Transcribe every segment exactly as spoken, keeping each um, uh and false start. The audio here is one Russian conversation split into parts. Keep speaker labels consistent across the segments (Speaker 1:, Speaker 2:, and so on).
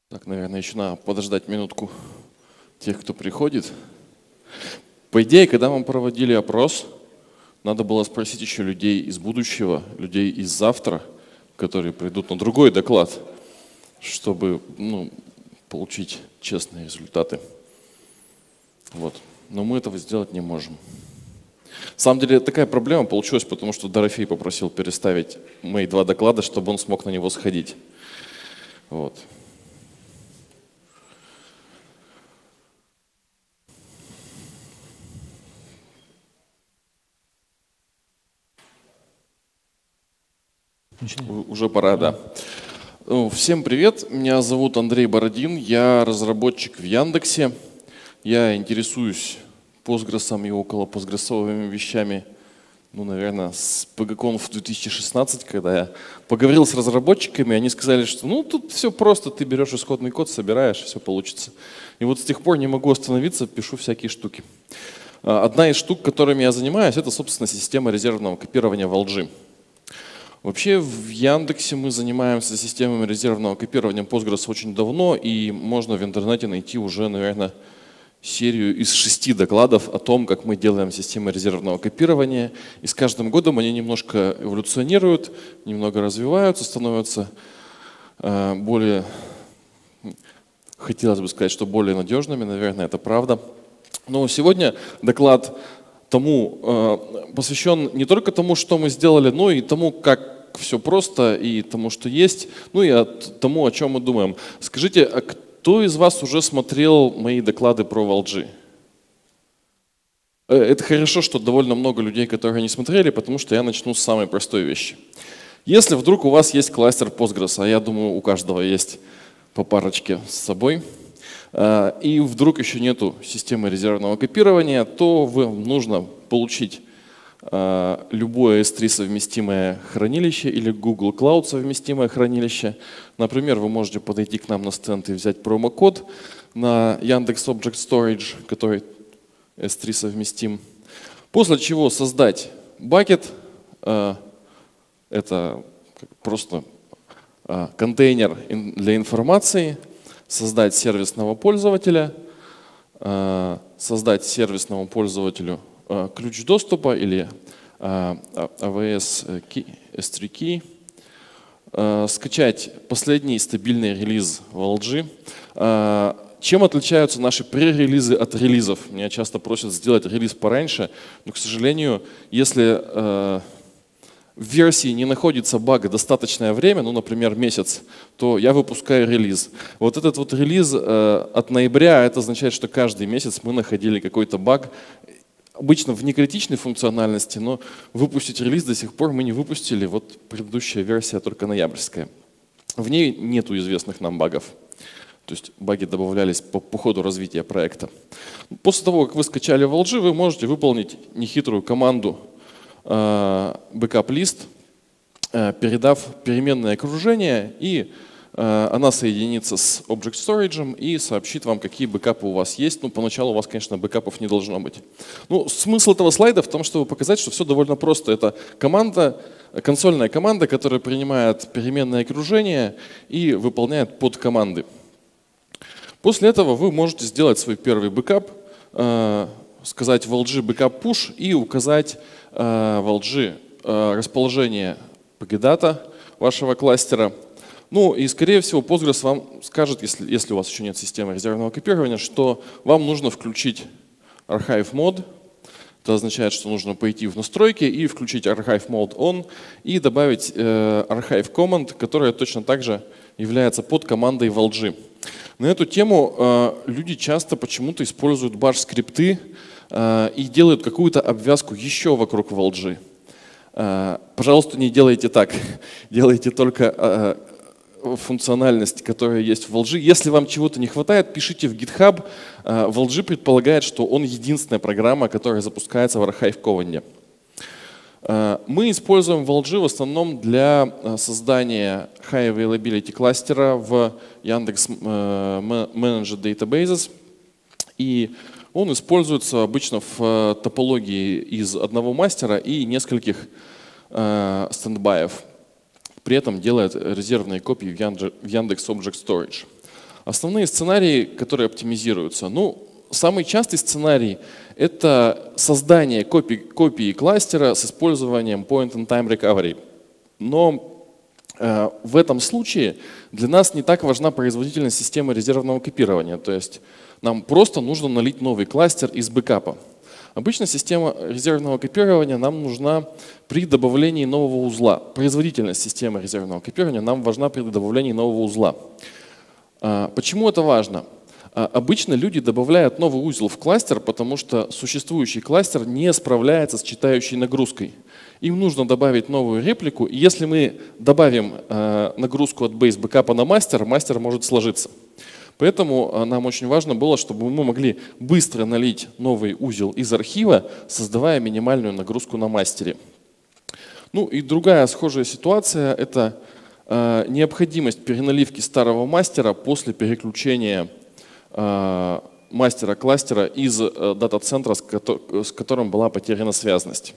Speaker 1: Так, наверное, еще надо подождать минутку тех, кто приходит. По идее, когда мы проводили опрос, надо было спросить еще людей из будущего, людей из завтра, которые придут на другой доклад, чтобы ну, получить честные результаты. Вот. Но мы этого сделать не можем. На самом деле такая проблема получилась, потому что Дорофей попросил переставить мои два доклада, чтобы он смог на него сходить. Вот. Уже пора, да. Всем привет, меня зовут Андрей Бородин, я разработчик в Яндексе. Я интересуюсь Postgres и около постгрессовыми вещами, ну, наверное, с пи джи конф две тысячи шестнадцать, когда я поговорил с разработчиками, они сказали, что ну тут все просто, ты берешь исходный код, собираешь, все получится. И вот с тех пор не могу остановиться, пишу всякие штуки. Одна из штук, которыми я занимаюсь, это, собственно, система резервного копирования в эл джи. Вообще в Яндексе мы занимаемся системами резервного копирования Postgres очень давно, и можно в интернете найти уже, наверное, серию из шести докладов о том, как мы делаем системы резервного копирования. И с каждым годом они немножко эволюционируют, немного развиваются, становятся э, более, хотелось бы сказать, что более надежными, наверное, это правда. Но сегодня доклад тому э, посвящен не только тому, что мы сделали, но и тому, как все просто, и тому, что есть, ну и от, тому, о чем мы думаем. Скажите, а кто из вас уже смотрел мои доклады про эл джи? Это хорошо, что довольно много людей, которые не смотрели, потому что я начну с самой простой вещи. Если вдруг у вас есть кластер Postgres, а я думаю, у каждого есть по парочке с собой, и вдруг еще нету системы резервного копирования, то вам нужно получить любое эс три совместимое хранилище или Google Cloud совместимое хранилище. Например, вы можете подойти к нам на стенд и взять промокод на Яндекс Object Storage, который эс три совместим. После чего создать бакет. Это просто контейнер для информации. Создать сервисного пользователя, создать сервисному пользователю ключ доступа или эй ви эс эс три Key, скачать последний стабильный релиз в эл джи. Чем отличаются наши пререлизы от релизов? Меня часто просят сделать релиз пораньше, но, к сожалению, если в версии не находится бага достаточное время, ну, например, месяц, то я выпускаю релиз. Вот этот вот релиз э, от ноября, это означает, что каждый месяц мы находили какой-то баг, обычно в некритичной функциональности, но выпустить релиз до сих пор мы не выпустили, вот предыдущая версия только ноябрьская. В ней нету известных нам багов. То есть баги добавлялись по, по ходу развития проекта. После того, как вы скачали в эл джи, вы можете выполнить нехитрую команду backup-лист, передав переменное окружение, и она соединится с Object Storage и сообщит вам, какие бэкапы у вас есть. Ну, поначалу у вас, конечно, бэкапов не должно быть. Ну, смысл этого слайда в том, чтобы показать, что все довольно просто. Это команда, консольная команда, которая принимает переменное окружение и выполняет подкоманды. После этого вы можете сделать свой первый бэкап, сказать в эл джи backup push и указать в эл джи расположение пгдата вашего кластера. Ну и, скорее всего, Postgres вам скажет, если, если у вас еще нет системы резервного копирования, что вам нужно включить Archive Mode. Это означает, что нужно пойти в настройки и включить Archive Mode On и добавить э, Archive Command, которая точно так же является подкомандой в эл джи. На эту тему э, люди часто почему-то используют баш-скрипты э, и делают какую-то обвязку еще вокруг в эл джи. Э, пожалуйста, не делайте так. Делайте только э, функциональность, которая есть в эл джи. Если вам чего-то не хватает, пишите в GitHub. Э, в эл джи предполагает, что он единственная программа, которая запускается в Archive Command. Мы используем в эл джи в основном для создания High Availability кластера в Яндекс Managed Databases. И он используется обычно в топологии из одного мастера и нескольких стендбаев. При этом делает резервные копии в Яндекс Object Storage. Основные сценарии, которые оптимизируются. Ну, самый частый сценарий – это создание копий, копии кластера с использованием point-in-time recovery. Но э, в этом случае для нас не так важна производительность системы резервного копирования. То есть нам просто нужно налить новый кластер из бэкапа. Обычно система резервного копирования нам нужна при добавлении нового узла. Производительность системы резервного копирования нам важна при добавлении нового узла. Почему это важно? Обычно люди добавляют новый узел в кластер, потому что существующий кластер не справляется с читающей нагрузкой. Им нужно добавить новую реплику, и если мы добавим нагрузку от бейс бэкапа на мастер, мастер может сложиться. Поэтому нам очень важно было, чтобы мы могли быстро налить новый узел из архива, создавая минимальную нагрузку на мастере. Ну и другая схожая ситуация – это э, необходимость переналивки старого мастера после переключения э, мастера кластера из э, дата-центра, с, ко с которым была потеряна связность.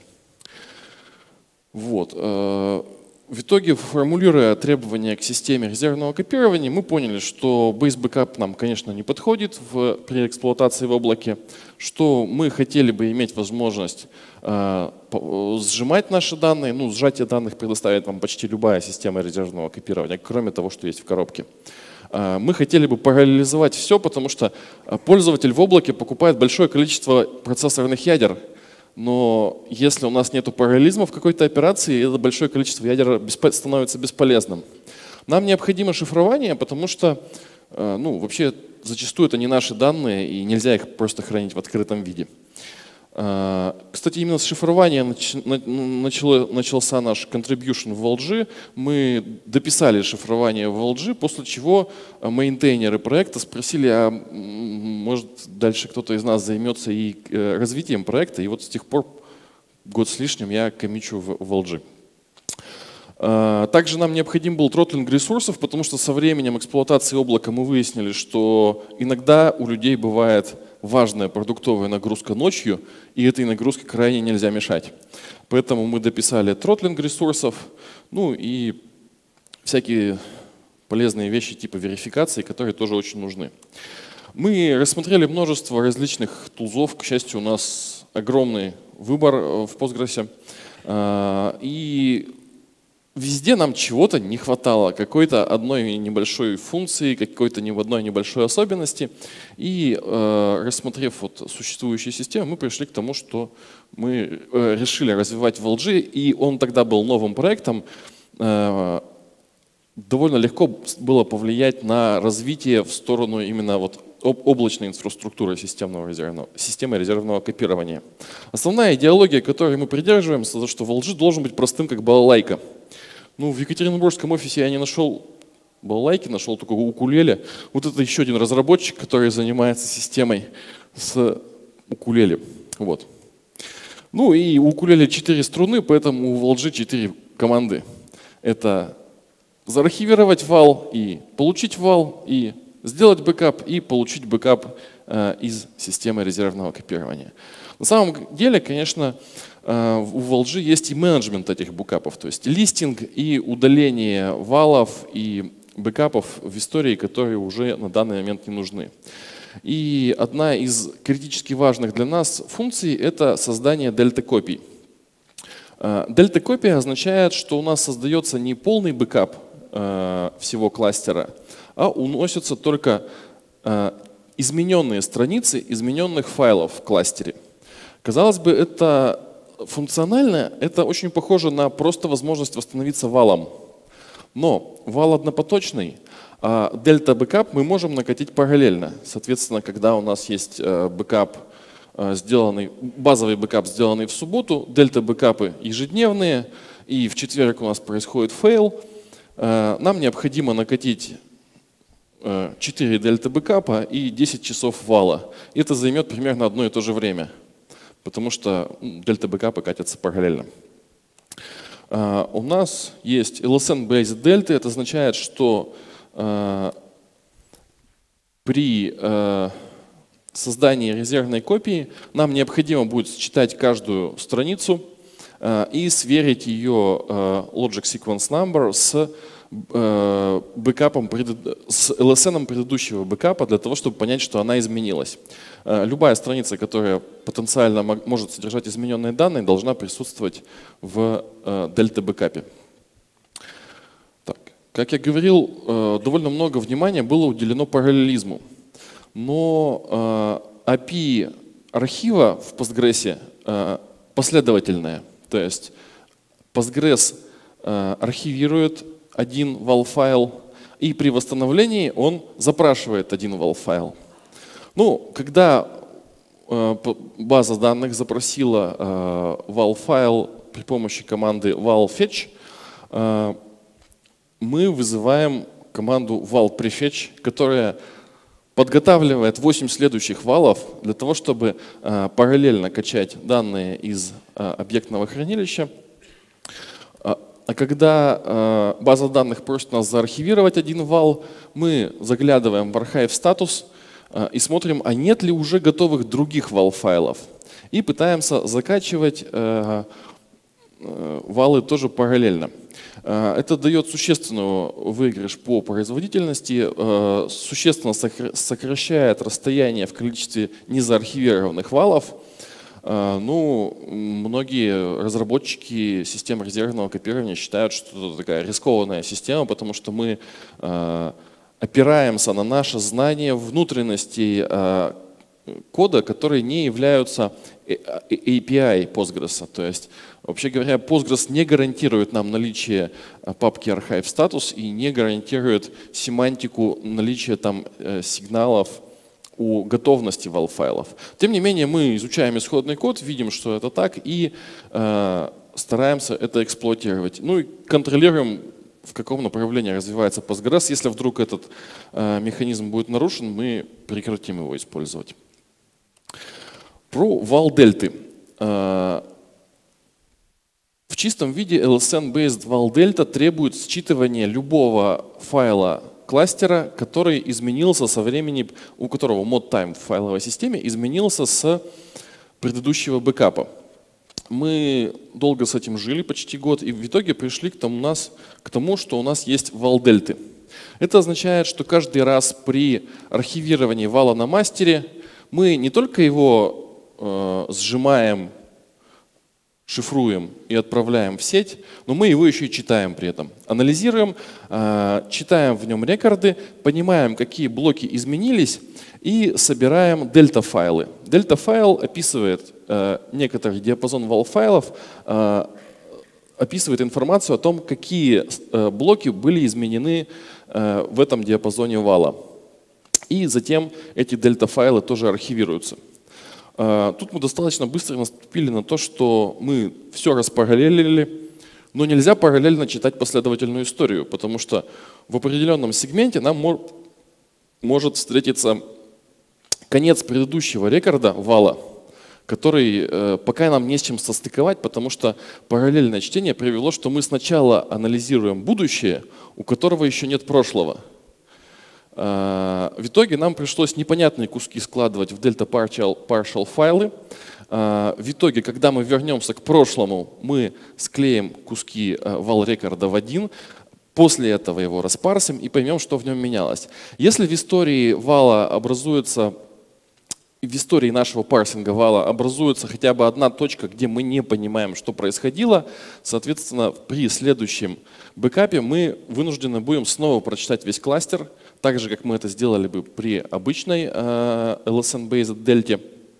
Speaker 1: Вот. Э, В итоге, формулируя требования к системе резервного копирования, мы поняли, что Base Backup нам, конечно, не подходит в, при эксплуатации в облаке, что мы хотели бы иметь возможность э, сжимать наши данные. Ну, сжатие данных предоставит вам почти любая система резервного копирования, кроме того, что есть в коробке. Э, мы хотели бы параллелизовать все, потому что пользователь в облаке покупает большое количество процессорных ядер. Но если у нас нет параллелизма в какой-то операции, это большое количество ядер становится бесполезным. Нам необходимо шифрование, потому что ну, вообще зачастую это не наши данные, и нельзя их просто хранить в открытом виде. Кстати, именно с шифрования начало, начался наш contribution в эл джи. Мы дописали шифрование в эл джи, после чего мейнтейнеры проекта спросили, а может дальше кто-то из нас займется и развитием проекта. И вот с тех пор, год с лишним, я коммичу в, в эл джи. Также нам необходим был тротлинг ресурсов, потому что со временем эксплуатации облака мы выяснили, что иногда у людей бывает важная продуктовая нагрузка ночью, и этой нагрузке крайне нельзя мешать. Поэтому мы дописали тротлинг ресурсов, ну и всякие полезные вещи типа верификации, которые тоже очень нужны. Мы рассмотрели множество различных тулзов, к счастью, у нас огромный выбор в Postgres, и везде нам чего-то не хватало, какой-то одной небольшой функции, какой-то одной небольшой особенности. И э, рассмотрев вот существующие системы, мы пришли к тому, что мы э, решили развивать в эл джи, и он тогда был новым проектом. Э, довольно легко было повлиять на развитие в сторону именно вот облачной инфраструктуры системного резервного, системы резервного копирования. Основная идеология, которой мы придерживаемся, это что в эл джи должен быть простым, как балалайка. Ну, в Екатеринбургском офисе я не нашел балалайки, нашел только укулеле. Вот это еще один разработчик, который занимается системой с укулеле. Вот. Ну и у укулеле четыре струны, поэтому в эл джи четыре команды. Это заархивировать вал и получить вал, и сделать бэкап, и получить бэкап э, из системы резервного копирования. На самом деле, конечно, в эл джи есть и менеджмент этих бэкапов, то есть листинг и удаление валов и бэкапов в истории, которые уже на данный момент не нужны. И одна из критически важных для нас функций – это создание дельта-копий. Дельта-копия означает, что у нас создается не полный бэкап всего кластера, а уносятся только измененные страницы измененных файлов в кластере. Казалось бы, это функционально, это очень похоже на просто возможность восстановиться валом. Но вал однопоточный, а дельта-бэкап мы можем накатить параллельно. Соответственно, когда у нас есть бэкап, сделанный, базовый бэкап, сделанный в субботу, дельта-бэкапы ежедневные, и в четверг у нас происходит фейл, нам необходимо накатить четыре дельта-бэкапа и десять часов вала. Это займет примерно одно и то же время, потому что дельта-бэкапы катятся параллельно. Uh, у нас есть эл эс эн-based дельты. Это означает, что uh, при uh, создании резервной копии нам необходимо будет считать каждую страницу и сверить ее logic sequence number с бэкапом, с эл эс эн предыдущего бэкапа для того, чтобы понять, что она изменилась. Любая страница, которая потенциально может содержать измененные данные, должна присутствовать в дельта-бэкапе. Так, как я говорил, довольно много внимания было уделено параллелизму. Но эй пи ай архива в Postgres последовательная. То есть Postgres архивирует один вал-файл, и при восстановлении он запрашивает один вал-файл. Ну, когда база данных запросила вал-файл при помощи команды val-fetch, мы вызываем команду val-prefetch, которая подготавливает восемь следующих валов для того, чтобы э, параллельно качать данные из э, объектного хранилища. А, а когда э, база данных просит нас заархивировать один вал, мы заглядываем в archive статус э, и смотрим, а нет ли уже готовых других вал-файлов. И пытаемся закачивать э, э, валы тоже параллельно. Это дает существенный выигрыш по производительности, существенно сокращает расстояние в количестве незаархивированных валов. Ну, многие разработчики систем резервного копирования считают, что это такая рискованная система, потому что мы опираемся на наше знание внутренностей кода, которые не являются эй пи ай Postgres. То есть, вообще говоря, Postgres не гарантирует нам наличие папки archive status и не гарантирует семантику наличия там сигналов у готовности вал-файлов. Тем не менее, мы изучаем исходный код, видим, что это так, и э, стараемся это эксплуатировать. Ну и контролируем, в каком направлении развивается Postgres. Если вдруг этот э, механизм будет нарушен, мы прекратим его использовать. Про вал-дельты. В чистом виде эл эс эн-based val-delta требует считывания любого файла кластера, который изменился со времени, у которого mod-time в файловой системе изменился с предыдущего бэкапа. Мы долго с этим жили, почти год, и в итоге пришли к тому, нас, к тому что у нас есть вал-дельты. Это означает, что каждый раз при архивировании вала на мастере мы не только его э, сжимаем, шифруем и отправляем в сеть, но мы его еще и читаем при этом. Анализируем, э, читаем в нем рекорды, понимаем, какие блоки изменились, и собираем дельта-файлы. Дельта-файл описывает э, некоторый диапазон вал-файлов, э, описывает информацию о том, какие э, блоки были изменены э, в этом диапазоне вала. И затем эти дельта-файлы тоже архивируются. Тут мы достаточно быстро наступили на то, что мы все распараллелили, но нельзя параллельно читать последовательную историю, потому что в определенном сегменте нам может встретиться конец предыдущего рекорда вала, который пока нам не с чем состыковать, потому что параллельное чтение привело, что мы сначала анализируем будущее, у которого еще нет прошлого. В итоге нам пришлось непонятные куски складывать в Delta Partial, partial файлы. В итоге, когда мы вернемся к прошлому, мы склеим куски вал-рекорда в один, после этого его распарсим и поймем, что в нем менялось. Если в истории вала образуется, в истории нашего парсинга вала образуется хотя бы одна точка, где мы не понимаем, что происходило, соответственно, при следующем бэкапе мы вынуждены будем снова прочитать весь кластер, так же, как мы это сделали бы при обычной эл эс эн-based дельте.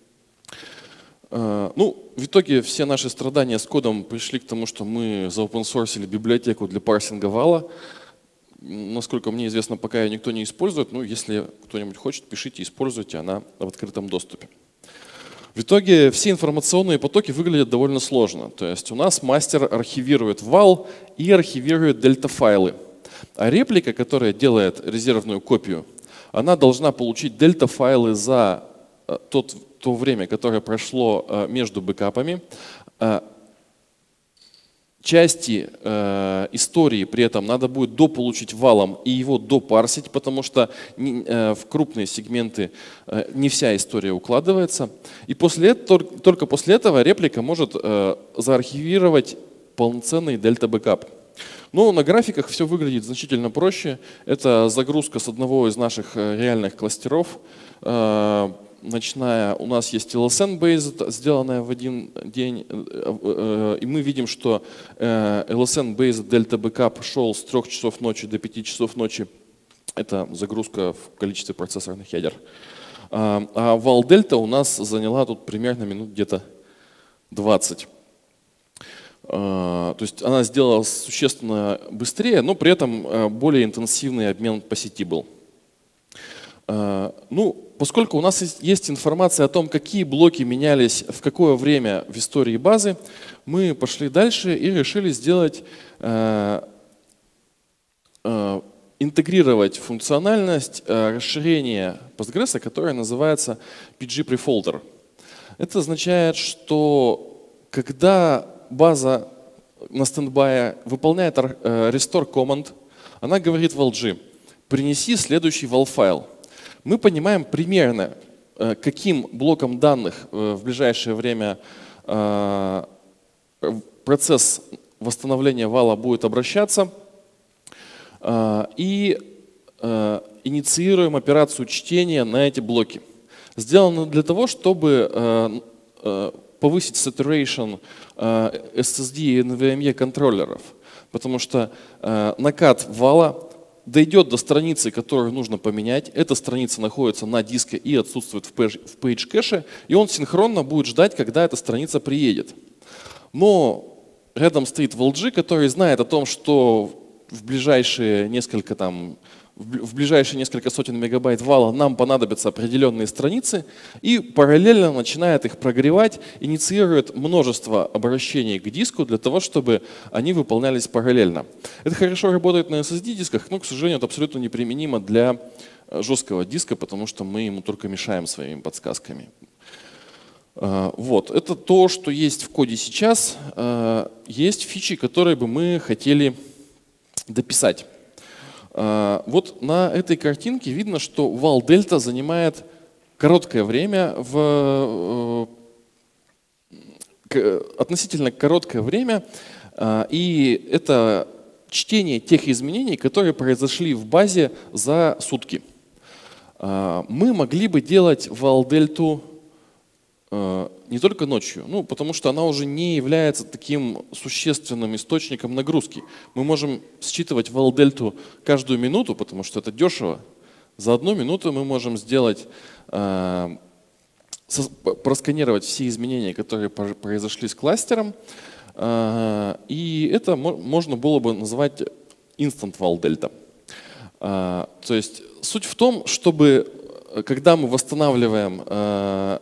Speaker 1: Ну, в итоге все наши страдания с кодом пришли к тому, что мы заопенсорсили библиотеку для парсинга вала. Насколько мне известно, пока ее никто не использует. Ну, если кто-нибудь хочет, пишите, используйте, она в открытом доступе. В итоге все информационные потоки выглядят довольно сложно. То есть у нас мастер архивирует вал и архивирует дельта-файлы. А реплика, которая делает резервную копию, она должна получить дельта-файлы за тот, то время, которое прошло между бэкапами, части э, истории при этом надо будет дополучить валом и его допарсить, потому что не, э, в крупные сегменты э, не вся история укладывается. И после этого, только после этого реплика может э, заархивировать полноценный дельта-бэкап. Но на графиках все выглядит значительно проще. Это загрузка с одного из наших реальных кластеров. Начиная, у нас есть эл эс эн-based, сделанная в один день. И мы видим, что эл эс эн-based Delta Backup шел с трёх часов ночи до пяти часов ночи. Это загрузка в количестве процессорных ядер. А вал Delta у нас заняла тут примерно минут где-то двадцать. То есть она сделала существенно быстрее, но при этом более интенсивный обмен по сети был. Ну, поскольку у нас есть информация о том, какие блоки менялись в какое время в истории базы, мы пошли дальше и решили сделать, интегрировать функциональность расширения Postgres, которое называется пи джи Prefolder. Это означает, что когда база на стендбае выполняет restore command, она говорит в эл джи: принеси следующий вал-файл. Мы понимаем примерно, каким блоком данных в ближайшее время процесс восстановления вала будет обращаться, и инициируем операцию чтения на эти блоки. Сделано для того, чтобы повысить saturation эс эс ди и эн ви эм и контроллеров, потому что накат вала дойдет до страницы, которую нужно поменять. Эта страница находится на диске и отсутствует в page кэше, и он синхронно будет ждать, когда эта страница приедет. Но рядом стоит эл джи, который знает о том, что в ближайшие несколько там в ближайшие несколько сотен мегабайт вала нам понадобятся определенные страницы, и параллельно начинает их прогревать, инициирует множество обращений к диску для того, чтобы они выполнялись параллельно. Это хорошо работает на эс эс ди-дисках, но, к сожалению, это абсолютно неприменимо для жесткого диска, потому что мы ему только мешаем своими подсказками. Вот. Это то, что есть в коде сейчас. Есть фичи, которые бы мы хотели дописать. Вот на этой картинке видно, что вал Delta занимает короткое время, в, относительно короткое время, и это чтение тех изменений, которые произошли в базе за сутки. Мы могли бы делать вал Delta не только ночью, ну, потому что она уже не является таким существенным источником нагрузки. Мы можем считывать вал Delta каждую минуту, потому что это дешево. За одну минуту мы можем сделать, э, просканировать все изменения, которые произошли с кластером, э, и это можно было бы назвать instant вал Delta. Э, то есть суть в том, чтобы, когда мы восстанавливаем э,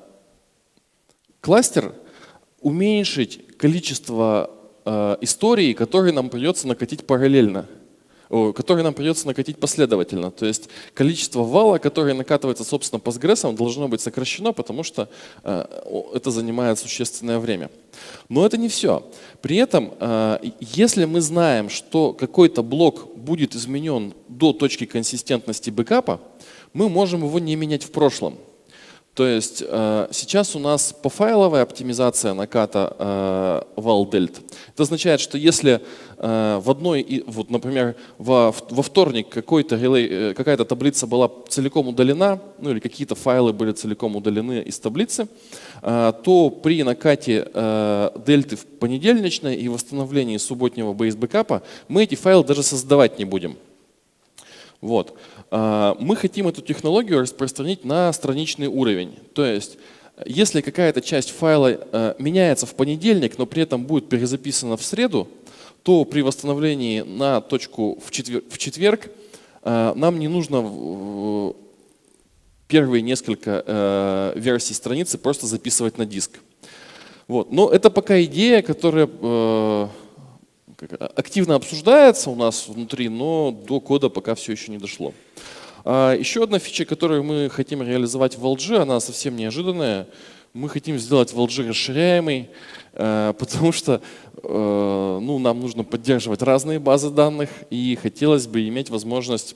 Speaker 1: кластер, уменьшить количество э, историй, которые нам придется накатить параллельно, о, которые нам придется накатить последовательно. То есть количество вала, которое накатывается, собственно, Postgres, должно быть сокращено, потому что э, это занимает существенное время. Но это не все. При этом, э, если мы знаем, что какой-то блок будет изменен до точки консистентности бэкапа, мы можем его не менять в прошлом. То есть э, сейчас у нас пофайловая оптимизация наката э, вал Delta. Это означает, что если э, в одной, вот, например, во, во вторник какой-то релей, какая-то таблица была целиком удалена, ну или какие-то файлы были целиком удалены из таблицы, э, то при накате э, дельты в понедельничной и восстановлении субботнего бейс-бэкапа мы эти файлы даже создавать не будем. Вот. Мы хотим эту технологию распространить на страничный уровень. То есть, если какая-то часть файла меняется в понедельник, но при этом будет перезаписана в среду, то при восстановлении на точку в четверг, в четверг нам не нужно первые несколько версий страницы просто записывать на диск. Вот. Но это пока идея, которая активно обсуждается у нас внутри, но до кода пока все еще не дошло. Еще одна фича, которую мы хотим реализовать в эл джи, она совсем неожиданная. Мы хотим сделать в эл джи расширяемый, потому что ну, нам нужно поддерживать разные базы данных, и хотелось бы иметь возможность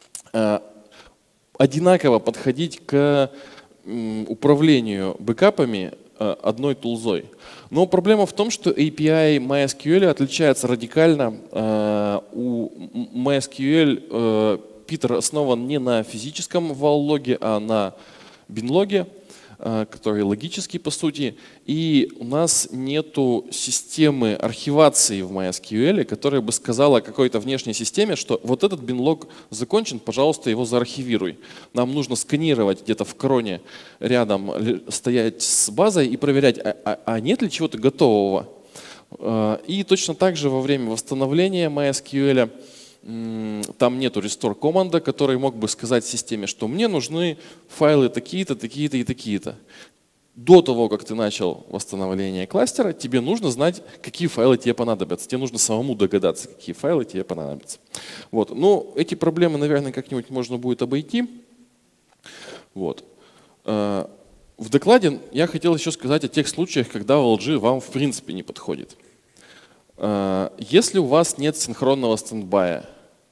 Speaker 1: одинаково подходить к управлению бэкапами одной тулзой. Но проблема в том, что эй пи ай MySQL отличается радикально. У MySQL Питер основан не на физическом вал-логе, а на бин-логе, который логический по сути. И у нас нету системы архивации в MySQL, которая бы сказала какой-то внешней системе, что вот этот бин-лог закончен, пожалуйста, его заархивируй. Нам нужно сканировать где-то в кроне рядом, стоять с базой и проверять, а, а нет ли чего-то готового. И точно так же во время восстановления MySQL там нету restore команда, который мог бы сказать системе, что мне нужны файлы такие-то, такие-то и такие-то. До того, как ты начал восстановление кластера, тебе нужно знать, какие файлы тебе понадобятся. Тебе нужно самому догадаться, какие файлы тебе понадобятся. Вот. Ну, эти проблемы, наверное, как-нибудь можно будет обойти. Вот. В докладе я хотел еще сказать о тех случаях, когда эл джи вам в принципе не подходит. Если у вас нет синхронного стендбая,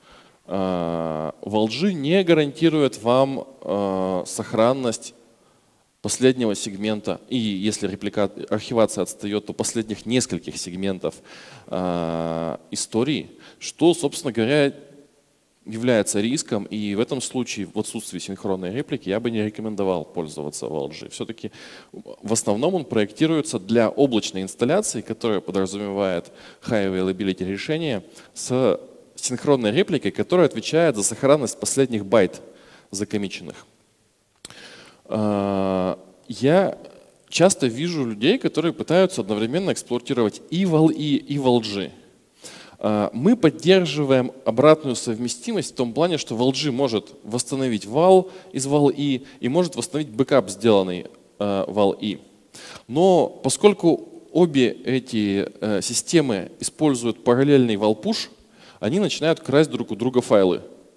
Speaker 1: эл джи не гарантирует вам сохранность последнего сегмента, и если реплика... архивация отстает, то последних нескольких сегментов истории, что, собственно говоря, является риском, и в этом случае в отсутствии синхронной реплики я бы не рекомендовал пользоваться эл джи. Все-таки в основном он проектируется для облачной инсталляции, которая подразумевает high availability решение с синхронной репликой, которая отвечает за сохранность последних байт закоммиченных. Я часто вижу людей, которые пытаются одновременно эксплуатировать и вал и, и эл джи. Мы поддерживаем обратную совместимость в том плане, что эл джи может восстановить вал из вал и и может восстановить бэкап, сделанный вал и. Но поскольку обе эти системы используют параллельный вал-пуш, они начинают красть друг у друга файлы.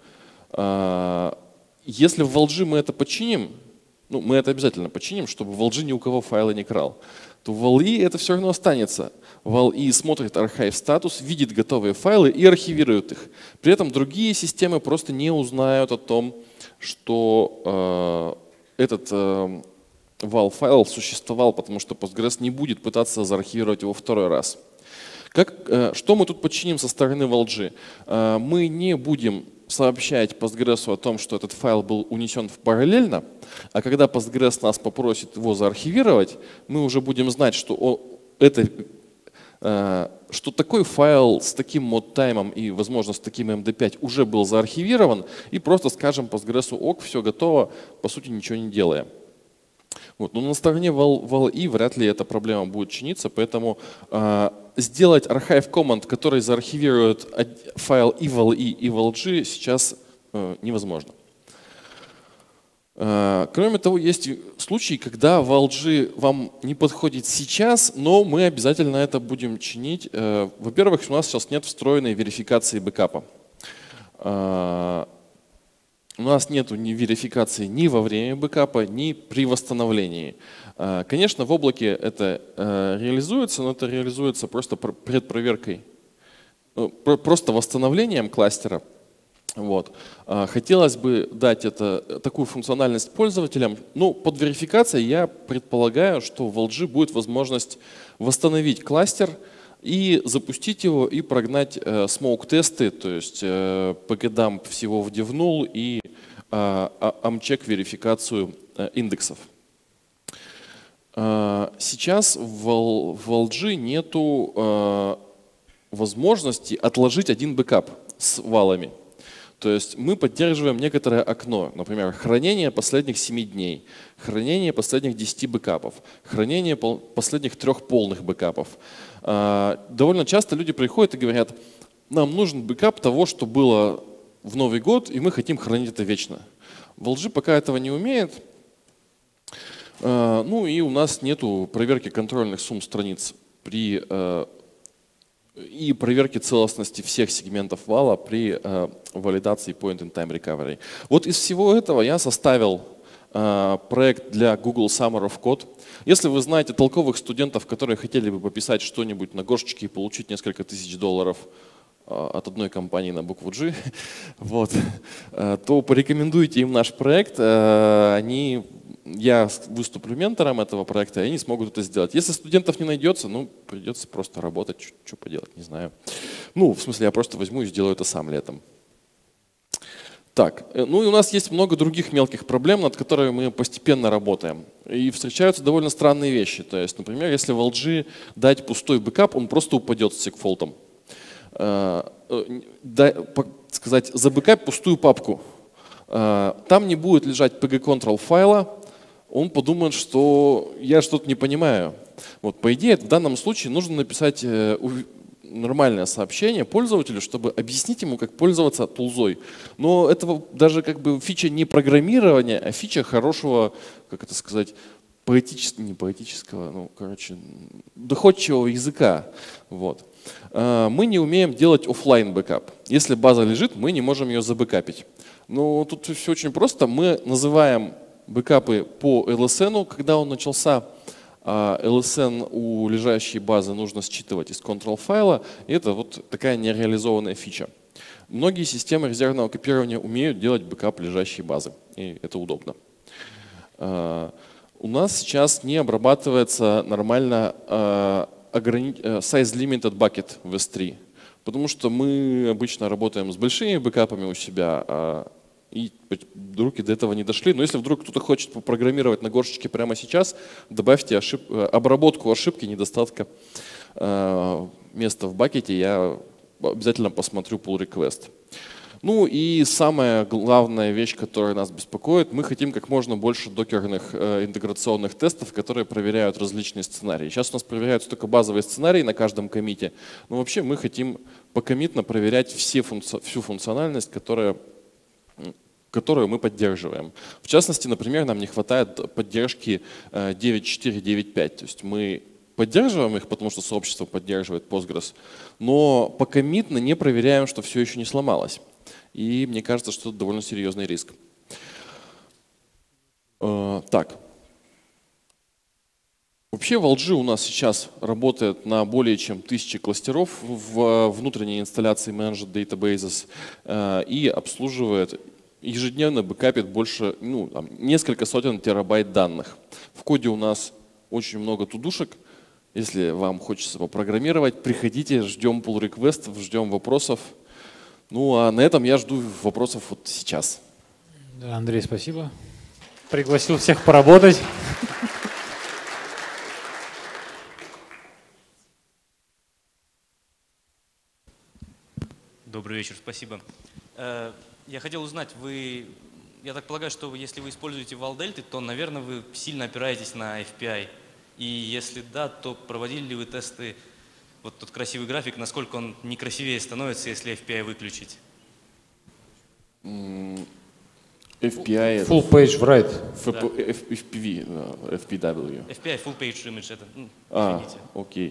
Speaker 1: Если в эл джи мы это починим, ну, мы это обязательно починим, чтобы в эл джи ни у кого файлы не крал, то в вал и это все равно останется. вал и смотрит архив статус, видит готовые файлы и архивирует их. При этом другие системы просто не узнают о том, что э, этот э, вал-файл существовал, потому что Postgres не будет пытаться заархивировать его второй раз. Как, э, что мы тут починим со стороны эл джи? Э, мы не будем сообщать Postgres о том, что этот файл был унесен в параллельно, а когда Postgres нас попросит его заархивировать, мы уже будем знать, что о, это, э, что такой файл с таким мод-таймом и, возможно, с таким эм ди пять уже был заархивирован, и просто скажем Postgres: ок, все готово, по сути ничего не делая. Вот. Но на стороне вал и вряд ли эта проблема будет чиниться, поэтому э, сделать archive command, который заархивирует файл и вал и, и эл джи, сейчас э, невозможно. Э, кроме того, есть случаи, когда эл джи вам не подходит сейчас, но мы обязательно это будем чинить. Э, Во-первых, у нас сейчас нет встроенной верификации бэкапа. Э, У нас нет ни верификации ни во время бэкапа, ни при восстановлении. Конечно, в облаке это реализуется, но это реализуется просто предпроверкой, просто восстановлением кластера. Вот. Хотелось бы дать это, такую функциональность пользователям. Ну, под верификацией я предполагаю, что в эл джи будет возможность восстановить кластер и запустить его, и прогнать э, смоук-тесты, то есть э, pkdump всего в devnull и э, amcheck верификацию э, индексов. Э, сейчас в, в эл джи нету э, возможности отложить один бэкап с валами. То есть мы поддерживаем некоторое окно, например, хранение последних семи дней, хранение последних десяти бэкапов, хранение последних трех полных бэкапов. Довольно часто люди приходят и говорят: нам нужен бэкап того, что было в Новый год, и мы хотим хранить это вечно. в эл джи пока этого не умеет. Ну и у нас нету проверки контрольных сумм страниц при и проверки целостности всех сегментов вала при э, валидации point-in-time recovery. Вот из всего этого я составил проект для Google Summer of Code. Если вы знаете толковых студентов, которые хотели бы пописать что-нибудь на горшечке и получить несколько тысяч долларов от одной компании на букву G, вот, то порекомендуйте им наш проект. Они, я выступлю ментором этого проекта, и они смогут это сделать. Если студентов не найдется, ну, придется просто работать, что поделать, не знаю. Ну, в смысле, я просто возьму и сделаю это сам летом. Так, ну и у нас есть много других мелких проблем, над которыми мы постепенно работаем. И встречаются довольно странные вещи. То есть, например, если в эл джи дать пустой бэкап, он просто упадет с сегфолтом. Сказать, забэкап пустую папку. Там не будет лежать пи джи-контрол файла, он подумает, что я что-то не понимаю. Вот, по идее, в данном случае нужно написать нормальное сообщение пользователю, чтобы объяснить ему, как пользоваться тулзой. Но это даже как бы фича не программирования, а фича хорошего, как это сказать, поэтического, не поэтического, ну, короче, доходчивого языка. Вот. Мы не умеем делать офлайн бэкап. Если база лежит, мы не можем ее забэкапить. Но тут все очень просто. Мы называем бэкапы по эл эс эн, когда он начался. эл эс эн у лежащей базы нужно считывать из control файла. И это вот такая нереализованная фича. Многие системы резервного копирования умеют делать бэкап лежащей базы. И это удобно. У нас сейчас не обрабатывается нормально size limited bucket в эс три. Потому что мы обычно работаем с большими бэкапами у себя, и руки до этого не дошли. Но если вдруг кто-то хочет попрограммировать на горшечке прямо сейчас, добавьте ошиб... обработку ошибки, недостатка э, места в бакете, я обязательно посмотрю pull request. Ну и самая главная вещь, которая нас беспокоит, мы хотим как можно больше докерных э, интеграционных тестов, которые проверяют различные сценарии. Сейчас у нас проверяются только базовые сценарии на каждом коммите, но вообще мы хотим покоммитно проверять все функци... всю функциональность, которая которую мы поддерживаем. В частности, например, нам не хватает поддержки девять точка четыре, девять точка пять. То есть мы поддерживаем их, потому что сообщество поддерживает Postgres, но покоммитно не проверяем, что все еще не сломалось. И мне кажется, что это довольно серьезный риск. Так. Вообще в эл джи у нас сейчас работает на более чем тысяче кластеров в внутренней инсталляции Managed Databases и обслуживает ежедневно бэкапит больше, ну, там, несколько сотен терабайт данных. В коде у нас очень много тудушек. Если вам хочется попрограммировать, приходите, ждем pull request, ждем вопросов. Ну а на этом я жду вопросов вот сейчас.
Speaker 2: Да, Андрей, спасибо. Пригласил всех поработать.
Speaker 3: Добрый вечер, спасибо. Я хотел узнать, вы, я так полагаю, что если вы используете Вал-Дельты, то, наверное, вы сильно опираетесь на эф пи ай. И если да, то проводили ли вы тесты, вот тот красивый график, насколько он некрасивее становится, если эф пи ай выключить?
Speaker 1: эф пи ай
Speaker 2: Full page write.
Speaker 1: эф пи ви, эф пи дабл ю.
Speaker 3: эф пи ай, Full Page Image, это, ну,
Speaker 1: а, окей.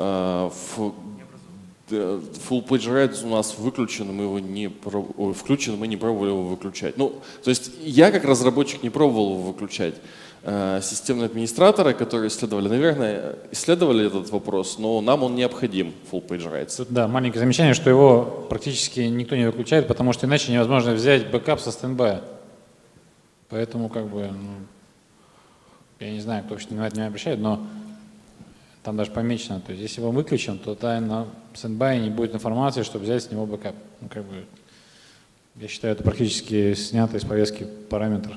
Speaker 1: Full Page Write у нас выключен, мы его не пробовали, включен, мы не пробовали его выключать. Ну, то есть я как разработчик не пробовал его выключать. Системные администраторы, которые исследовали, наверное, исследовали этот вопрос, но нам он необходим, Full Page Write.
Speaker 2: Тут, да, маленькое замечание, что его практически никто не выключает, потому что иначе невозможно взять бэкап со стендбая. Поэтому, как бы, ну, я не знаю, кто вообще на это не обращает, но там даже помечено, то есть если его выключим, то да, на стендбае не будет информации, чтобы взять с него бэкап. Ну, как бы, я считаю, это практически снятый из повестки параметр.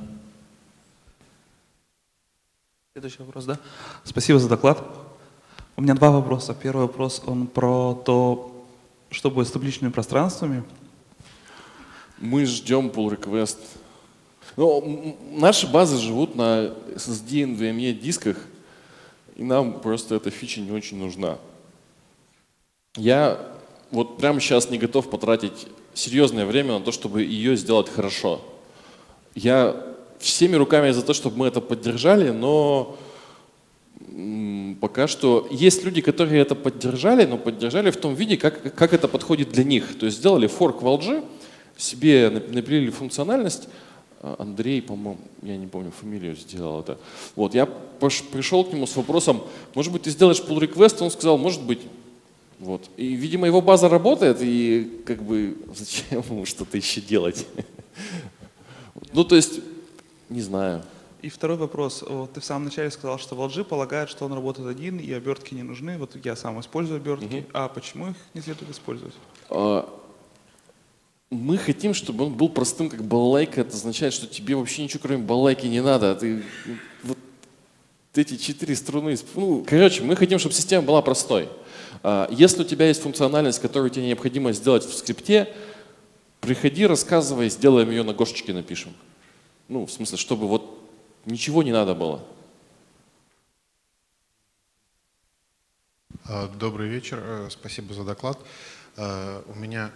Speaker 4: Следующий вопрос, да? Спасибо за доклад. У меня два вопроса. Первый вопрос, он про то, что будет с табличными пространствами.
Speaker 1: Мы ждем pull request. Ну, наши базы живут на эс эс ди, эн ви эм и дисках, и нам просто эта фича не очень нужна. Я вот прямо сейчас не готов потратить серьезное время на то, чтобы ее сделать хорошо. Я всеми руками за то, чтобы мы это поддержали, но пока что есть люди, которые это поддержали, но поддержали в том виде, как, как это подходит для них. То есть сделали форк в эл джи, себе напилили функциональность, Андрей, по-моему, я не помню фамилию, сделал это. Вот, я пришел к нему с вопросом, может быть, ты сделаешь pull request? Он сказал, может быть. Вот. И, видимо, его база работает, и как бы зачем ему что-то еще делать? Ну, то есть, не знаю.
Speaker 4: И второй вопрос. Вот ты в самом начале сказал, что в эл джи полагает, что он работает один, и обертки не нужны. Вот я сам использую обертки. Uh-huh. А почему их не следует использовать?
Speaker 1: Uh, мы хотим, чтобы он был простым, как балалайка. Это означает, что тебе вообще ничего, кроме балалайки, не надо. Ты вот эти четыре струны... Ну, короче, мы хотим, чтобы система была простой. Uh, если у тебя есть функциональность, которую тебе необходимо сделать в скрипте, приходи, рассказывай, сделаем ее на гошечке, напишем. Ну, в смысле, чтобы вот ничего не надо было.
Speaker 5: Добрый вечер, спасибо за доклад. У меня...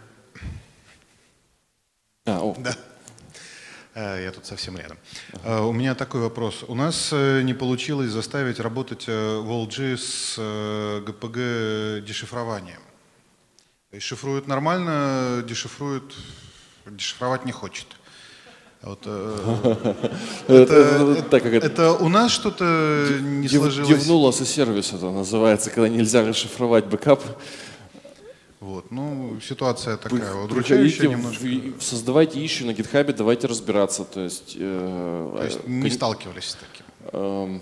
Speaker 1: А, о.
Speaker 5: Да. Я тут совсем рядом. Uh-huh. У меня такой вопрос. У нас не получилось заставить работать в эл джи с джи пи джи-дешифрованием. Шифрует нормально, дешифрует, дешифровать не хочет. Вот, э, это, это, это у нас что-то не
Speaker 1: Дев,
Speaker 5: сложилось?
Speaker 1: Девнулся сервис, это называется, когда нельзя расшифровать бэкап.
Speaker 5: Вот, ну, ситуация такая удручающая немножко.
Speaker 1: Создавайте issue на гитхабе, давайте разбираться. То есть,
Speaker 5: э, То есть не сталкивались с таким?
Speaker 1: Э,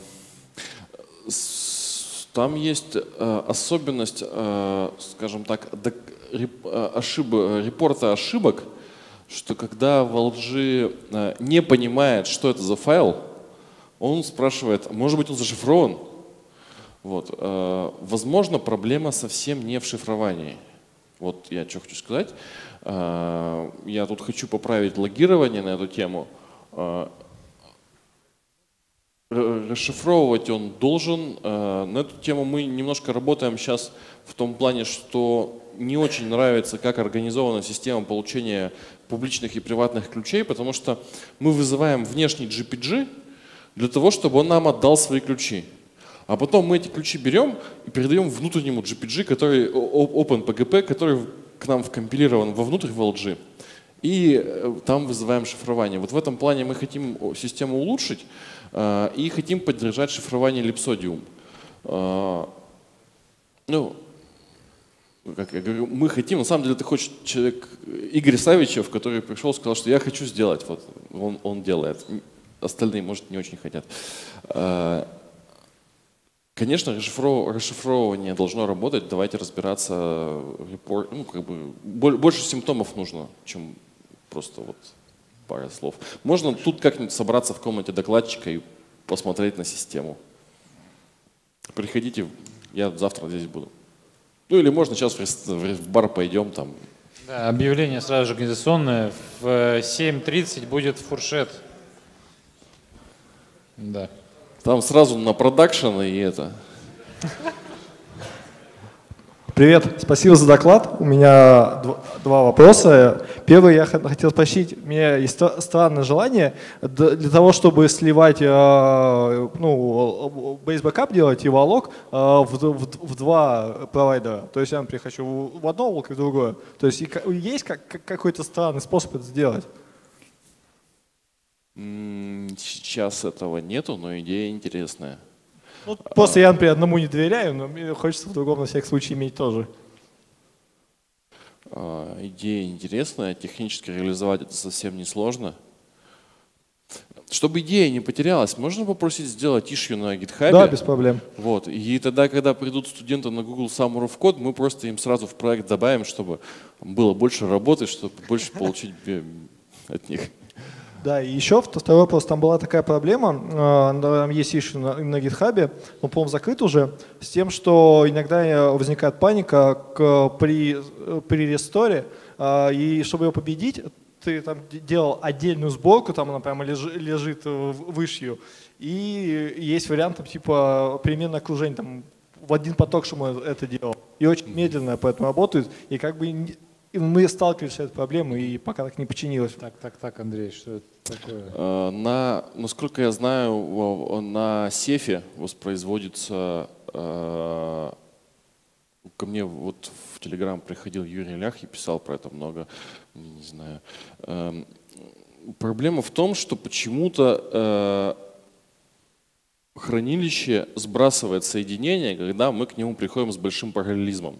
Speaker 1: с, там есть э, особенность, э, скажем так, док, реп, ошиб, репорта ошибок, что когда в эл джи э, не понимает, что это за файл, он спрашивает, может быть, он зашифрован? Вот. Э, возможно, проблема совсем не в шифровании. Вот я что хочу сказать. Э, я тут хочу поправить логирование на эту тему. Э, расшифровывать он должен. Э, на эту тему мы немножко работаем сейчас в том плане, что не очень нравится, как организована система получения публичных и приватных ключей, потому что мы вызываем внешний джи пи джи для того, чтобы он нам отдал свои ключи. А потом мы эти ключи берем и передаем внутреннему джи пи джи, который OpenPGP, который к нам вкомпилирован вовнутрь в эл джи. И там вызываем шифрование. Вот в этом плане мы хотим систему улучшить и хотим поддержать шифрование Lipsodium. Ну, как я говорю, мы хотим, на самом деле это хочет человек, Игорь Савичев, который пришел и сказал, что я хочу сделать, вот он, он делает, остальные, может, не очень хотят. Конечно, расшифровывание должно работать, давайте разбираться, ну, как бы, больше симптомов нужно, чем просто вот пара слов. Можно тут как-нибудь собраться в комнате докладчика и посмотреть на систему. Приходите, я завтра здесь буду. Ну или можно сейчас в бар пойдем там.
Speaker 2: Да, объявление сразу же организационное. В семь тридцать будет фуршет. Да.
Speaker 1: Там сразу на продакшн и это.
Speaker 6: Привет, спасибо за доклад. У меня два вопроса. Первый, я хотел спросить, у меня есть странное желание для того, чтобы сливать, ну, base backup делать и валок в, в, в два провайдера. То есть я, например, хочу в одно облако и в другое. То есть есть какой-то странный способ это сделать?
Speaker 1: Сейчас этого нету, но идея интересная.
Speaker 6: Ну, просто я, например, одному не доверяю, но мне хочется в другом на всякий случай иметь тоже.
Speaker 1: Идея интересная, технически реализовать это совсем несложно. Чтобы идея не потерялась, можно попросить сделать issue на GitHub?
Speaker 6: Да, без проблем.
Speaker 1: Вот. И тогда, когда придут студенты на Google Summer of Code, мы просто им сразу в проект добавим, чтобы было больше работы, чтобы больше получить от них.
Speaker 6: Да, и еще второй вопрос. Там была такая проблема, там есть issue на, на GitHub, он, по-моему, закрыт уже, с тем, что иногда возникает паника к, при, при ресторе, и чтобы ее победить, ты там делал отдельную сборку, там она прямо лежит, лежит вышью, и есть вариант, там, типа, переменное окружение, там, в один поток, что мы это делал. И очень медленно поэтому работает, и как бы мы сталкивались с этой проблемой, и пока так не починилось.
Speaker 2: Так, так, так, Андрей, что это такое?
Speaker 1: На, насколько я знаю, на сефе воспроизводится, ко мне вот в Telegram приходил Юрий Лях и писал про это много, не знаю. Проблема в том, что почему-то э, хранилище сбрасывает соединение, когда мы к нему приходим с большим параллелизмом.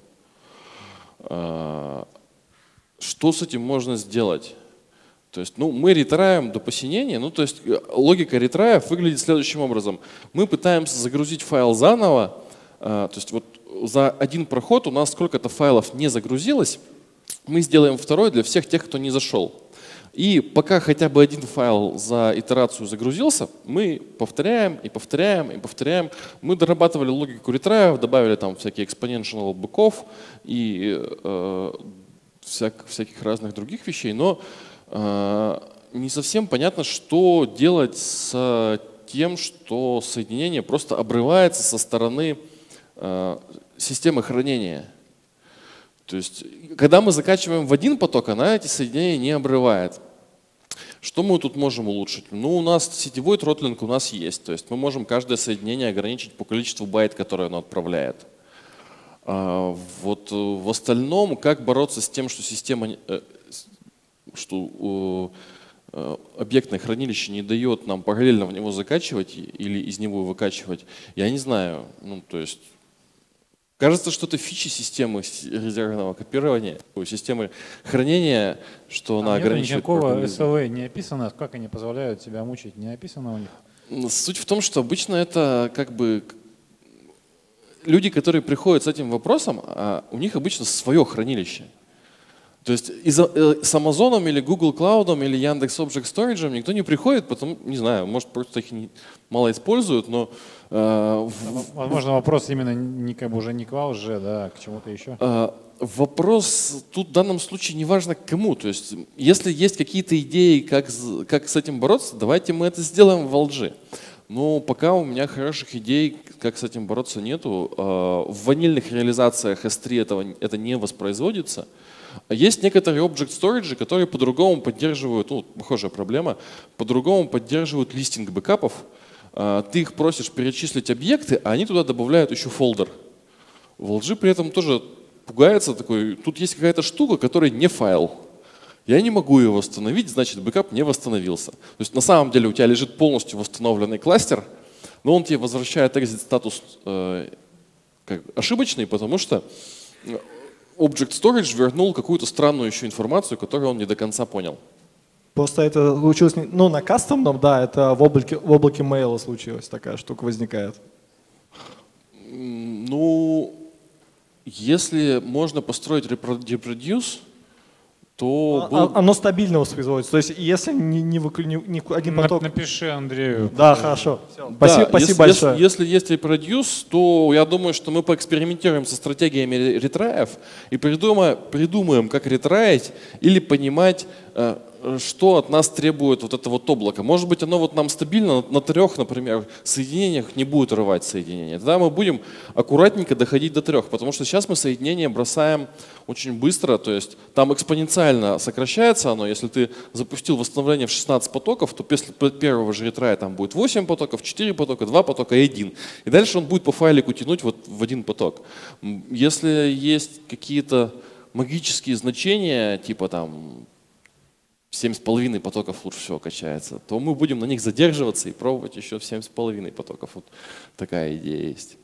Speaker 1: Э, что с этим можно сделать? То есть, ну, мы ретраем до посинения, ну, то есть логика ретраев выглядит следующим образом. Мы пытаемся загрузить файл заново, э, то есть вот за один проход у нас сколько-то файлов не загрузилось, мы сделаем второй для всех тех, кто не зашел. И пока хотя бы один файл за итерацию загрузился, мы повторяем и повторяем и повторяем. Мы дорабатывали логику ретраев, добавили там всякие exponential быков и э, всяк, всяких разных других вещей, но э, не совсем понятно, что делать с тем, что соединение просто обрывается со стороны э, системы хранения. То есть, когда мы закачиваем в один поток, она эти соединения не обрывает. Что мы тут можем улучшить? Ну, у нас сетевой тротлинг у нас есть. То есть мы можем каждое соединение ограничить по количеству байт, которое оно отправляет. А вот в остальном, как бороться с тем, что система, что объектное хранилище не дает нам параллельно в него закачивать или из него выкачивать, я не знаю. Ну, то есть кажется, что это фичи системы резервного копирования, системы хранения, что она
Speaker 2: а
Speaker 1: ограничивает.
Speaker 2: Никакого эс эл эй не описано, как они позволяют себя мучить, не описано у них?
Speaker 1: Суть в том, что обычно это как бы люди, которые приходят с этим вопросом, у них обычно свое хранилище. То есть из, с Amazon или Google Cloud или Яндекс Object Storage никто не приходит, потому, не знаю, может просто их не, мало используют, но… Э,
Speaker 2: Возможно, вопрос именно не, как бы уже не к Cloud же, да, к чему-то еще.
Speaker 1: Э, вопрос тут в данном случае не важно к кому. То есть если есть какие-то идеи, как, как с этим бороться, давайте мы это сделаем в эл джи. Но пока у меня хороших идей, как с этим бороться, нету. Э, в ванильных реализациях эс три этого, это не воспроизводится. Есть некоторые Object Storage, которые по-другому поддерживают, ну, похожая проблема, по-другому поддерживают листинг бэкапов. Ты их просишь перечислить объекты, а они туда добавляют еще фолдер. В эл джи при этом тоже пугается такой, тут есть какая-то штука, которая не файл. Я не могу ее восстановить, значит бэкап не восстановился. То есть на самом деле у тебя лежит полностью восстановленный кластер, но он тебе возвращает exit статус э, как, ошибочный, потому что Object Storage вернул какую-то странную еще информацию, которую он не до конца понял.
Speaker 6: Просто это случилось, ну, на кастомном, да, это в облаке, в облаке мейла случилась такая штука, возникает.
Speaker 1: Ну, если можно построить reproduce, то…
Speaker 6: А, был... Оно стабильно воспроизводится. То есть если не, не, не, не один поток…
Speaker 2: Напиши Андрею.
Speaker 6: Да, хорошо.
Speaker 1: Да,
Speaker 6: спасибо, спасибо
Speaker 1: если,
Speaker 6: большое.
Speaker 1: Если, если есть reproduce, то я думаю, что мы поэкспериментируем со стратегиями ретраев и придумаем, придумаем как ретраить или понимать, что от нас требует вот это вот облако. Может быть, оно вот нам стабильно на трех, например, соединениях не будет рвать соединения. Тогда мы будем аккуратненько доходить до трех, потому что сейчас мы соединение бросаем очень быстро, то есть там экспоненциально сокращается оно. Если ты запустил восстановление в шестнадцать потоков, то после первого же ретрая там будет восемь потоков, четыре потока, два потока и один. И дальше он будет по файлику тянуть вот в один поток. Если есть какие-то магические значения, типа там семь с половиной потоков лучше всего качается, то мы будем на них задерживаться и пробовать еще в семь с половиной потоков. Вот такая идея есть.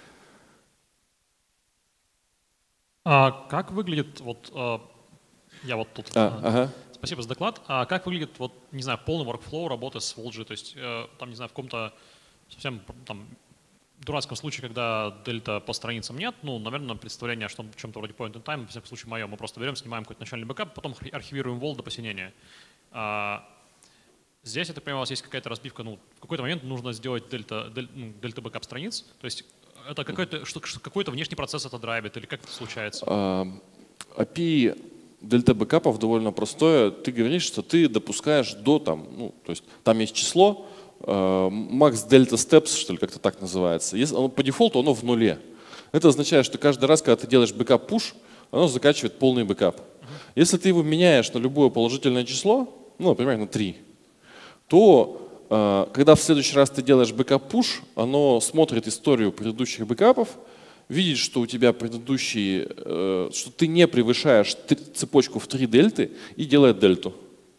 Speaker 7: А как выглядит, вот а, я вот тут,
Speaker 1: а,
Speaker 7: а,
Speaker 1: ага.
Speaker 7: спасибо за доклад, а как выглядит, вот, не знаю, полный workflow работы с эл джи, то есть э, там, не знаю, в каком-то совсем там дурацком случае, когда дельта по страницам нет, ну, наверное, представление о чем-то вроде point in time, в всяком случае мое, мы просто берем, снимаем какой-то начальный бэкап, потом архивируем вол до посинения. А здесь, я так понимаю, у вас есть какая-то разбивка, ну, в какой-то момент нужно сделать дельта, дель, ну, дельта бэкап страниц, то есть это какой-то, что, какой-то внешний процесс это драйвит, или как это случается?
Speaker 1: эй пи ай дельта бэкапов довольно простое. Ты говоришь, что ты допускаешь до там, ну, то есть там есть число, max delta steps, что ли, как-то так называется. Если оно, по дефолту оно в нуле. Это означает, что каждый раз, когда ты делаешь бэкап push, оно закачивает полный бэкап. Если ты его меняешь на любое положительное число, ну, например, на три, то когда в следующий раз ты делаешь бэкап push, оно смотрит историю предыдущих бэкапов, видит, что у тебя предыдущие, что ты не превышаешь цепочку в три дельты и делает дельту.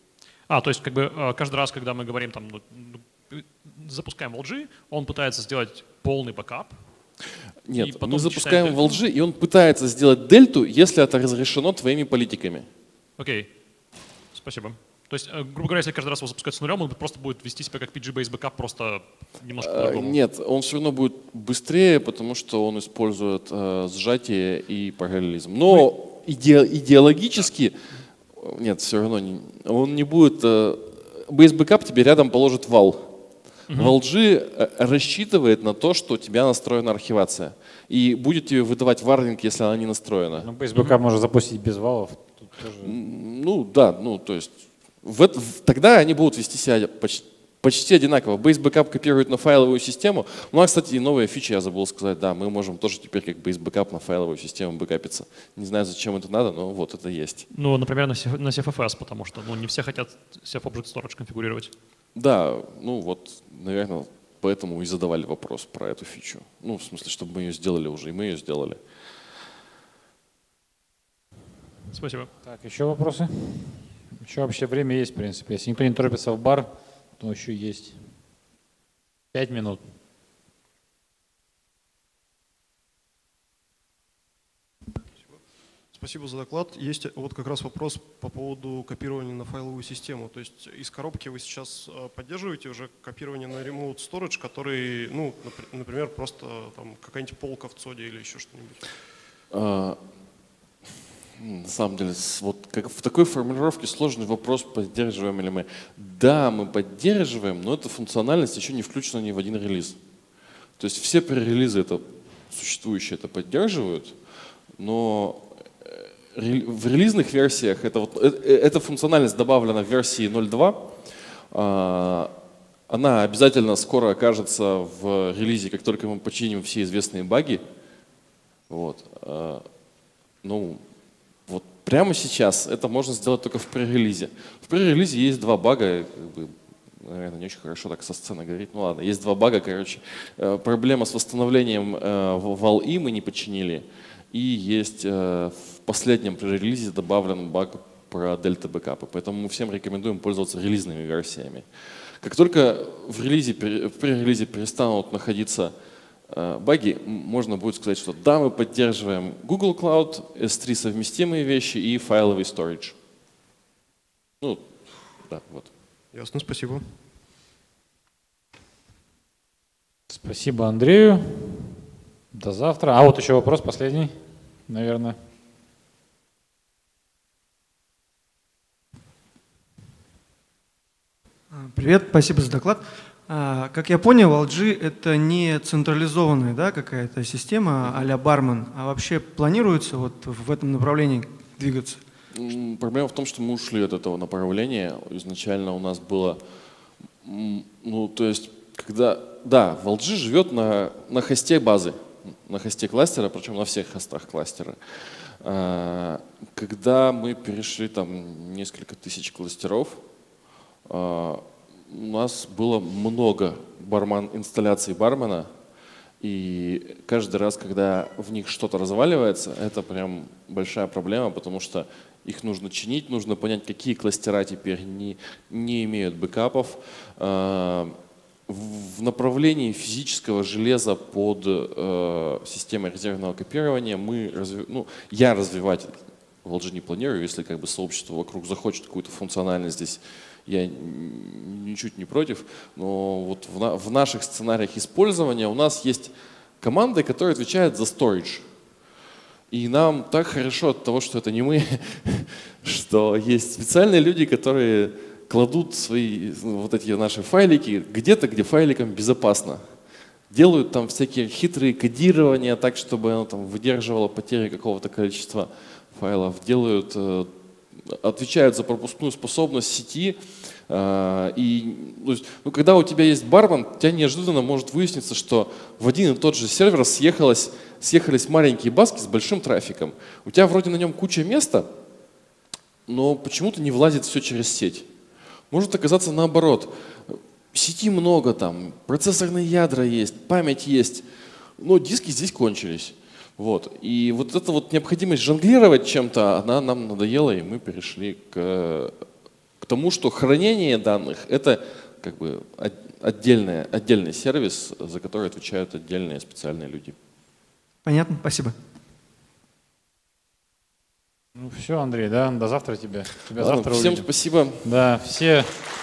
Speaker 7: А, то есть как бы э, каждый раз, когда мы говорим, там, ну, ну, запускаем эл джи, он пытается сделать полный бэкап.
Speaker 1: Нет,
Speaker 7: потом
Speaker 1: мы запускаем
Speaker 7: читает
Speaker 1: в эл джи, и он пытается сделать дельту, если это разрешено твоими политиками.
Speaker 7: Окей, спасибо. То есть, э, грубо говоря, если каждый раз его запускать с нулем, он просто будет вести себя как пи джи-based бэкап, просто немножко
Speaker 1: Э,
Speaker 7: по-другому.
Speaker 1: Нет, он все равно будет быстрее, потому что он использует э, сжатие и параллелизм. Но иде- идеологически, нет, все равно не, он не будет. Э, Base Backup тебе рядом положит вал. В эл джи э, рассчитывает на то, что у тебя настроена архивация. И будет тебе выдавать варлинг, если она не настроена.
Speaker 2: Ну, Base Backup можно запустить без валов. Тут тоже...
Speaker 1: Ну да, ну то есть в это- в- тогда они будут вести себя почти, почти одинаково. Base Backup копирует на файловую систему. У нас, кстати, и новая фича, я забыл сказать, да, мы можем тоже теперь как Base Backup на файловую систему бэкапиться. Не знаю, зачем это надо, но вот это есть.
Speaker 7: Ну, например, на, C- на си эф эф эс, потому что ну, не все хотят Self-Object Storage конфигурировать.
Speaker 1: Да, ну вот, наверное, поэтому и задавали вопрос про эту фичу. Ну, в смысле, чтобы мы ее сделали уже, и мы ее сделали.
Speaker 7: Спасибо.
Speaker 2: Так, еще вопросы? Еще вообще время есть, в принципе. Если никто не торопится в бар, то еще есть пять минут.
Speaker 8: Спасибо за доклад. Есть вот как раз вопрос по поводу копирования на файловую систему. То есть из коробки вы сейчас э, поддерживаете уже копирование на remote storage, который, ну, напр- например, просто там какая-нибудь полка в цоде или еще что-нибудь?
Speaker 1: А, На самом деле, с- вот как в такой формулировке сложный вопрос, поддерживаем ли мы. Да, мы поддерживаем, но эта функциональность еще не включена ни в один релиз. То есть все пререлизы это, существующие это поддерживают, но э, рел- в релизных версиях это вот, э, э, эта функциональность добавлена в версии ноль точка два. А, Она обязательно скоро окажется в релизе, как только мы починим все известные баги. Вот. А, Ну, вот прямо сейчас это можно сделать только в пререлизе. В пререлизе есть два бага, как бы, наверное, не очень хорошо так со сцены говорить. Ну ладно, есть два бага, короче. Э, Проблема с восстановлением э, в вал-и мы не починили. И есть э, в последнем пререлизе добавлен баг про дельта-бэкапы. Поэтому мы всем рекомендуем пользоваться релизными версиями. Как только в релизе, пере- в пререлизе перестанут находиться э, баги, м, можно будет сказать, что да, мы поддерживаем Google Cloud, эс три совместимые вещи и файловый storage. Ну, да, вот.
Speaker 8: Ясно, спасибо.
Speaker 2: Спасибо Андрею. До завтра. А вот еще вопрос последний, наверное.
Speaker 9: Привет, спасибо за доклад. А, Как я понял, эл джи это не централизованная, да, какая-то система а-ля Бармен, а вообще планируется вот в этом направлении двигаться?
Speaker 1: М, Проблема в том, что мы ушли от этого направления. Изначально у нас было, м, ну, то есть, когда, да, в эл джи живет на, на хосте базы, на хосте кластера, причем на всех хостах кластера. А, Когда мы перешли там несколько тысяч кластеров, а, у нас было много барман, инсталляций бармена, и каждый раз, когда в них что-то разваливается, это прям большая проблема, потому что их нужно чинить, нужно понять, какие кластера теперь не, не имеют бэкапов. А, В направлении физического железа под э, системой резервного копирования мы разви- ну, я развивать в эл джи не планирую, если как бы сообщество вокруг захочет какую-то функциональность здесь, я н- ничуть не против, но вот в, на- в наших сценариях использования у нас есть команды, которые отвечают за storage. И нам так хорошо от того, что это не мы, что есть специальные люди, которые кладут свои ну, вот эти наши файлики где-то, где файликам безопасно. Делают там всякие хитрые кодирования так, чтобы оно там выдерживало потери какого-то количества файлов. Делают, э, отвечают за пропускную способность сети. Э, и, то есть, ну, когда у тебя есть бармен, у тебя неожиданно может выясниться, что в один и тот же сервер съехалось, съехались маленькие баски с большим трафиком. У тебя вроде на нем куча места, но почему-то не влазит все через сеть. Может оказаться наоборот. Сети много там, процессорные ядра есть, память есть, но диски здесь кончились. Вот. И вот эта вот необходимость жонглировать чем-то, она нам надоела, и мы перешли к, к тому, что хранение данных — это как бы отдельный, отдельный сервис, за который отвечают отдельные специальные люди.
Speaker 9: Понятно, спасибо.
Speaker 2: Ну все, Андрей, да, до завтра тебе. Тебя
Speaker 1: Ладно,
Speaker 2: завтра
Speaker 1: всем
Speaker 2: увидим.
Speaker 1: спасибо.
Speaker 2: Да, все.